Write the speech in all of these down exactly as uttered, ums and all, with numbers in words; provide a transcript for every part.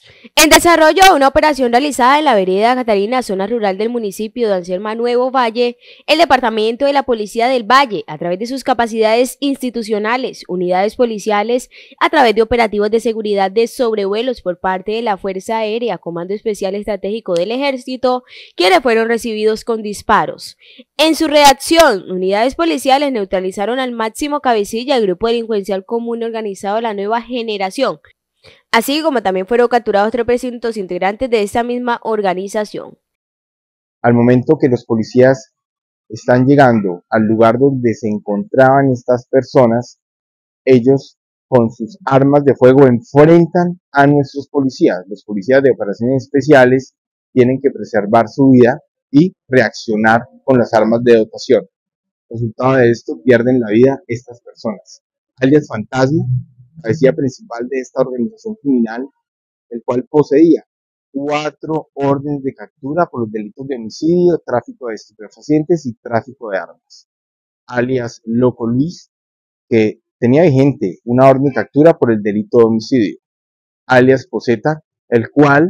En desarrollo, una operación realizada en la vereda Catarina, zona rural del municipio de Anserma Nuevo Valle, el Departamento de la Policía del Valle, a través de sus capacidades institucionales, unidades policiales, a través de operativos de seguridad de sobrevuelos por parte de la Fuerza Aérea, Comando Especial Estratégico del Ejército, quienes fueron recibidos con disparos. En su reacción, unidades policiales neutralizaron al máximo cabecilla del grupo delincuencial común organizado La Nueva Generación, así como también fueron capturados tres presuntos integrantes de esta misma organización. Al momento que los policías están llegando al lugar donde se encontraban estas personas, ellos con sus armas de fuego enfrentan a nuestros policías. Los policías de operaciones especiales tienen que preservar su vida y reaccionar con las armas de dotación. Resultado de esto, pierden la vida estas personas. Alias Fantasma, cabecilla principal de esta organización criminal, el cual poseía cuatro órdenes de captura por los delitos de homicidio, tráfico de estupefacientes y tráfico de armas. Alias Loco Luis, que tenía vigente una orden de captura por el delito de homicidio. Alias Poseta, el cual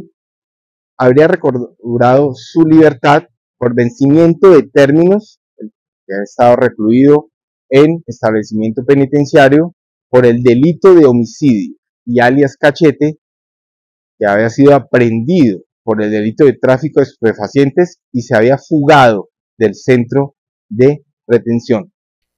habría recobrado su libertad por vencimiento de términos, que ha estado recluido en establecimiento penitenciario por el delito de homicidio, y alias Cachete, que había sido aprehendido por el delito de tráfico de estupefacientes y se había fugado del centro de retención.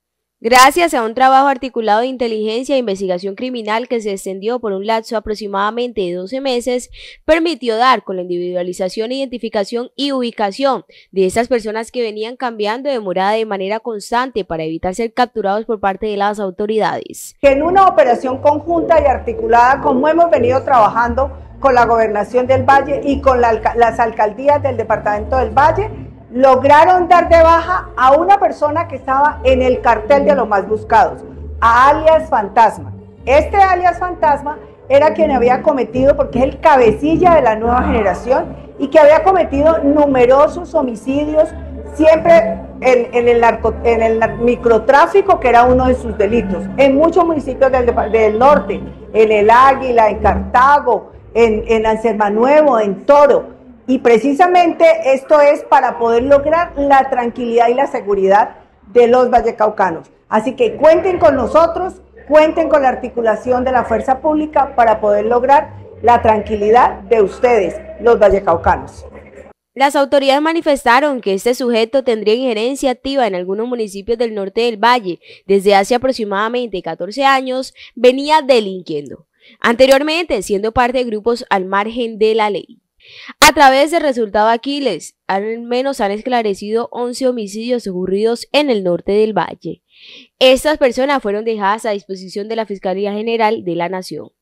Gracias a un trabajo articulado de inteligencia e investigación criminal que se extendió por un lapso aproximadamente de doce meses, permitió dar con la individualización, identificación y ubicación de estas personas que venían cambiando de morada de manera constante para evitar ser capturados por parte de las autoridades. Que en una operación conjunta y articulada, como hemos venido trabajando con la Gobernación del Valle y con la, las alcaldías del Departamento del Valle, lograron dar de baja a una persona que estaba en el cartel de los más buscados, a alias Fantasma. Este alias Fantasma era quien había cometido, porque es el cabecilla de La Nueva Generación, y que había cometido numerosos homicidios, siempre en, en, el, narco, en el microtráfico, que era uno de sus delitos, en muchos municipios del, del norte, en El Águila, en Cartago, en, en Anserma Nuevo, en Toro. Y precisamente esto es para poder lograr la tranquilidad y la seguridad de los vallecaucanos. Así que cuenten con nosotros, cuenten con la articulación de la fuerza pública para poder lograr la tranquilidad de ustedes, los vallecaucanos. Las autoridades manifestaron que este sujeto tendría injerencia activa en algunos municipios del norte del Valle. Desde hace aproximadamente catorce años venía delinquiendo, anteriormente siendo parte de grupos al margen de la ley. A través del resultado Aquiles, al menos han esclarecido once homicidios ocurridos en el norte del Valle. Estas personas fueron dejadas a disposición de la Fiscalía General de la Nación.